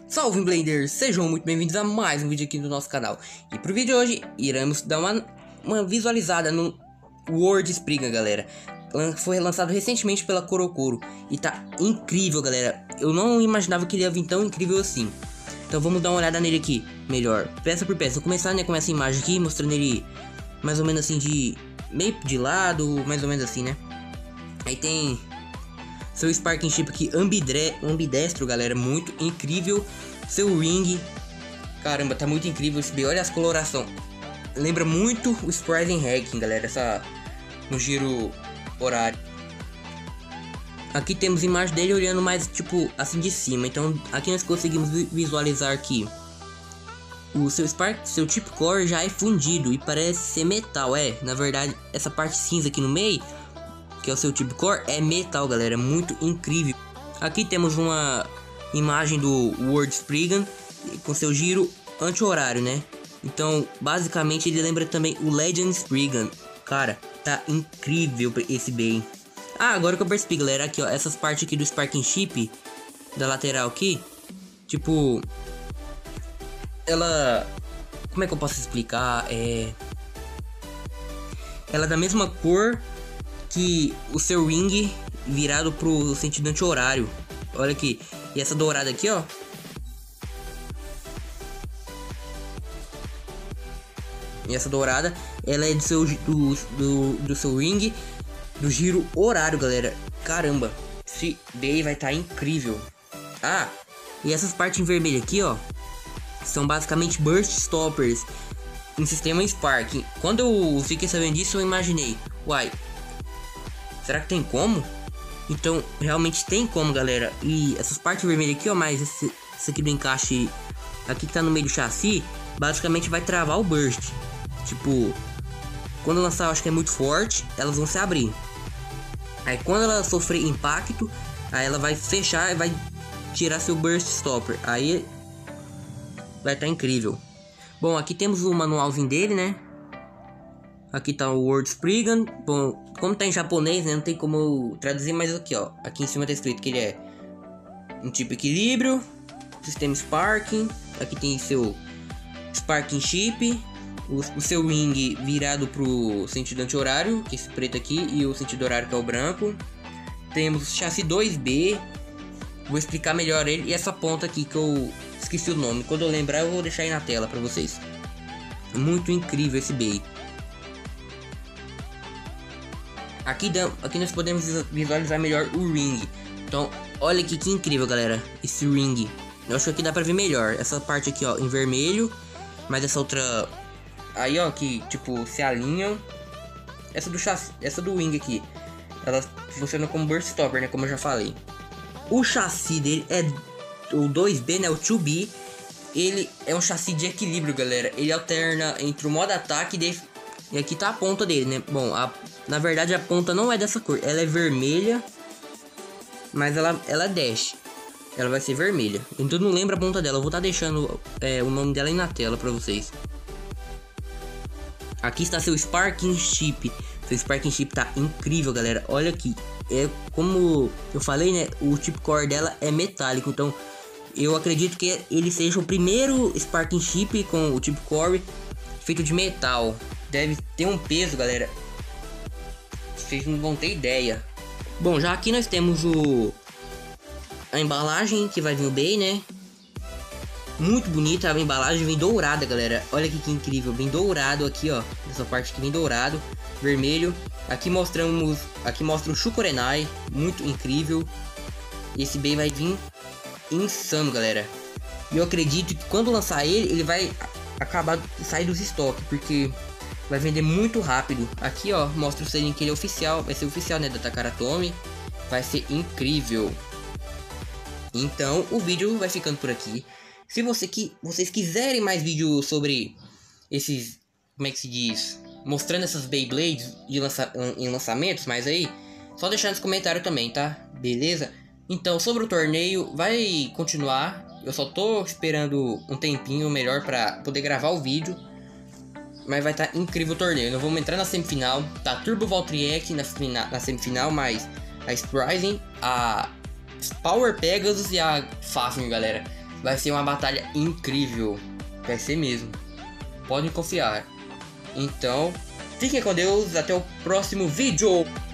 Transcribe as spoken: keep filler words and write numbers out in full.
Salve Blenders, sejam muito bem-vindos a mais um vídeo aqui do nosso canal. E pro vídeo de hoje, iremos dar uma, uma visualizada no World Spriggan, galera. Foi lançado recentemente pela Korokoro e tá incrível, galera. Eu não imaginava que ele ia vir tão incrível assim. Então vamos dar uma olhada nele aqui, melhor, peça por peça. Vou começar, né, com essa imagem aqui, mostrando ele mais ou menos assim de... meio de lado, mais ou menos assim, né. Aí tem... seu Sparking Chip aqui, ambidre, ambidestro, galera, muito incrível. Seu ring, caramba, tá muito incrível esse B. Olha as coloração, lembra muito o Spryzen Hacking, galera, essa no giro horário. Aqui temos imagem dele olhando mais tipo assim de cima. Então aqui nós conseguimos visualizar aqui o seu Spark, seu Chip Core já é fundido e parece ser metal. É, na verdade, essa parte cinza aqui no meio, que é o seu Chip Core, é metal, galera, muito incrível. Aqui temos uma imagem do World Spriggan com seu giro anti-horário, né? Então, basicamente, ele lembra também o Legend Spriggan. Cara, tá incrível esse bem. Ah, agora que eu percebi, galera, aqui, ó, essas partes aqui do Sparking Chip da lateral aqui, tipo, ela, como é que eu posso explicar? É, ela é da mesma cor que o seu ring virado pro sentido anti-horário. Olha aqui. E essa dourada aqui, ó, e essa dourada, ela é do seu, do, do, do seu ring do giro horário, galera. Caramba, esse day vai estar tá incrível. Ah, e essas partes em vermelho aqui, ó, são basicamente burst stoppers em sistema Spark. Quando eu fiquei sabendo disso, eu imaginei, uai, será que tem como? Então, realmente tem como, galera. E essas partes vermelhas aqui, ó, mais esse, esse aqui do encaixe aqui que tá no meio do chassi, basicamente vai travar o burst. Tipo, quando lançar, eu acho que é muito forte, elas vão se abrir. Aí quando ela sofrer impacto, aí ela vai fechar e vai tirar seu burst stopper. Aí vai estar tá incrível. Bom, aqui temos o manualzinho dele, né? Aqui tá o World Spriggan. Bom, como tá em japonês, né, não tem como eu traduzir, mas aqui, ó, aqui em cima tá escrito que ele é um tipo equilíbrio, sistema Sparking. Aqui tem seu Sparking Chip, o, o seu ring virado pro sentido anti-horário, que é esse preto aqui, e o sentido horário que é o branco. Temos o chassi dois B, vou explicar melhor ele, e essa ponta aqui que eu esqueci o nome. Quando eu lembrar eu vou deixar aí na tela pra vocês. Muito incrível esse B. Aqui, aqui nós podemos visualizar melhor o ring. Então, olha aqui que incrível, galera, esse ring. Eu acho que aqui dá pra ver melhor. Essa parte aqui, ó, em vermelho. Mas essa outra... aí, ó, que, tipo, se alinham. Essa do chassi, essa do wing aqui, ela funciona como burst stopper, né, como eu já falei. O chassi dele é o dois B, né, o dois B. Ele é um chassi de equilíbrio, galera. Ele alterna entre o modo ataque e... de... e aqui tá a ponta dele, né. Bom, a... na verdade a ponta não é dessa cor, ela é vermelha, mas ela, ela é dash, ela vai ser vermelha. Então não lembra a ponta dela, eu vou estar tá deixando é, o nome dela aí na tela pra vocês. Aqui está seu Sparking Chip, seu Sparking Chip tá incrível, galera, olha aqui. É como eu falei, né, o chip core dela é metálico, então eu acredito que ele seja o primeiro Sparking Chip com o chip core feito de metal. Deve ter um peso, galera, vocês não vão ter ideia. Bom, já aqui nós temos o a embalagem que vai vir o bem, né? Muito bonita a embalagem, vem dourada, galera. Olha aqui que incrível, vem dourado aqui, ó. Essa parte aqui vem dourado, vermelho. Aqui mostramos, aqui mostra o Shukurenai, muito incrível. Esse bem vai vir insano, galera. E eu acredito que quando lançar ele, ele vai acabar de sair dos estoques, porque vai vender muito rápido. Aqui, ó, mostra o selinho que ele é oficial. Vai ser oficial, né, da Takara Tomy. Vai ser incrível. Então, o vídeo vai ficando por aqui. Se você que, vocês quiserem mais vídeos sobre esses... como é que se diz? Mostrando essas Beyblades de lança, em lançamentos, mas aí... só deixar nos comentários também, tá? Beleza? Então, sobre o torneio, vai continuar. Eu só tô esperando um tempinho melhor pra poder gravar o vídeo. Mas vai estar tá incrível o torneio. Nós vamos entrar na semifinal. Tá Turbo Valtryek na, na semifinal, mas a Spryzen, a Power Pegasus e a Fafnir, galera. Vai ser uma batalha incrível. Vai ser mesmo. Podem confiar. Então, fiquem com Deus. Até o próximo vídeo.